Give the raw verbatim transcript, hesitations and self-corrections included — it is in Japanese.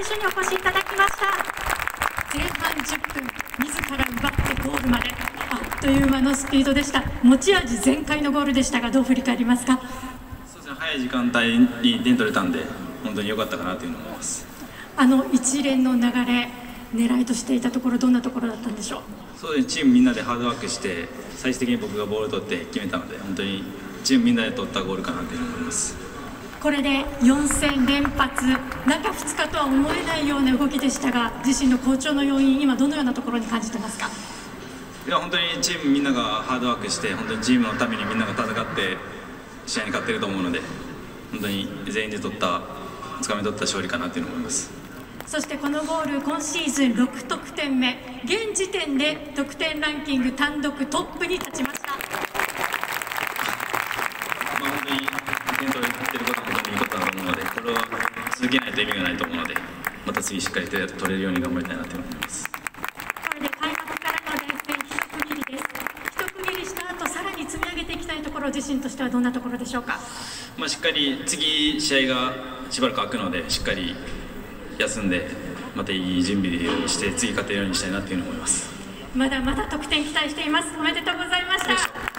選手にお越しいただきました。前半じゅっぷん、自ら奪ってゴールまであっという間のスピードでした。持ち味全開のゴールでしたが、どう振り返りますか？ そうですね、早い時間帯に点取れたんで本当に良かったかなというのを思います。 あの一連の流れ、狙いとしていたところ、どんなところだったんでしょう？ そうですね、チームみんなでハードワークして最終的に僕がボールを取って決めたので、本当にチームみんなで取ったゴールかなというふうに思います。 これでよん戦連発、中ふつかとは思えないような動きでしたが、自身の好調の要因、今どのようなところに感じてますか？ いや、本当にチームみんながハードワークして、本当にチームのためにみんなが戦って試合に勝っていると思うので、本当に全員で取った掴み取った勝利かなというのを思います。 そしてこのゴール、今シーズンろく得点目、現時点で得点ランキング単独トップに立ちました。 まあ、本当に点取っていることは本当にいいことだと思うので、これは続けないと意味がないと思うので、また次しっかり取れるように頑張りたいなと思います。 これで開幕からの連戦一区切りです。一区切りした後、さらに積み上げていきたいところ、自身としてはどんなところでしょうか？ まあ、しっかり次試合がしばらく空くので、しっかり休んでまたいい準備して次勝てるようにしたいなというふうに思います。 まだまだ得点期待しています。おめでとうございました。